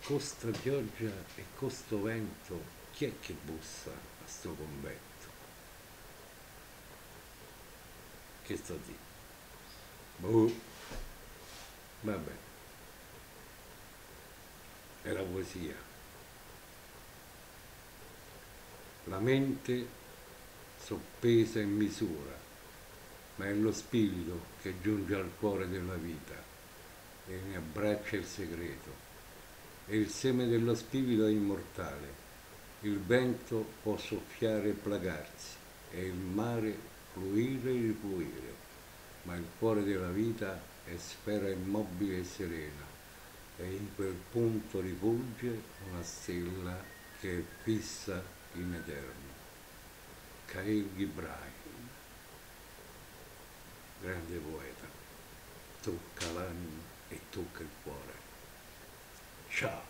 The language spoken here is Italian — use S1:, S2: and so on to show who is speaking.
S1: con sta pioggia e con sto vento, chi è che bussa a sto convento? Che sto a dire? Boh, vabbè, è la poesia. La mente soppesa in misura, ma è lo spirito che giunge al cuore della vita e ne abbraccia il segreto. E il seme dello spirito è immortale. Il vento può soffiare e placarsi, e il mare fluire e rifluire, ma il cuore della vita è sfera immobile e serena, e in quel punto rifulge una stella che è fissa in eterno. Khalil Gibran, grande poeta, tocca l'anima e tocca il cuore. Ciao!